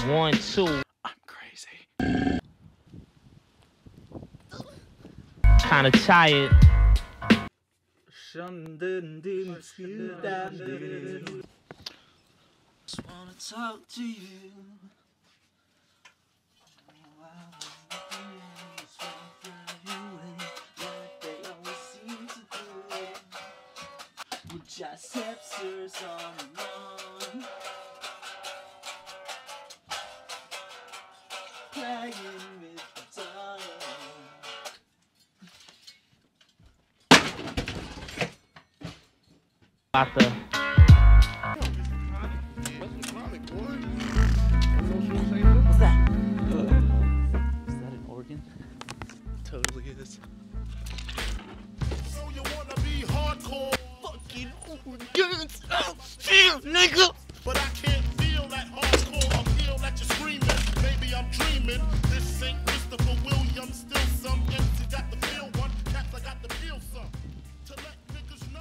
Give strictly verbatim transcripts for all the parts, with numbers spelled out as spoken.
One, two. I'm crazy. Kinda tired. Just wanna talk to you. We just hipsters on the run, playing with the time. About the What's that? Is that an organ? Totally is. So you wanna be hardcore, Fucking organs. Oh, feel, nigga. but I can't feel that hardcore. I feel that you're screaming. Maybe I'm dreaming. This ain't Christopher Williams. Still some M C got the feel one. Cats I got the feel some. To let niggas know.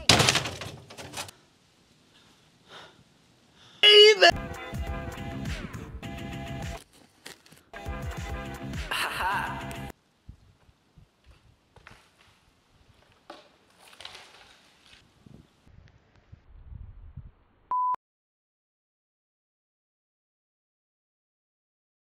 Haha.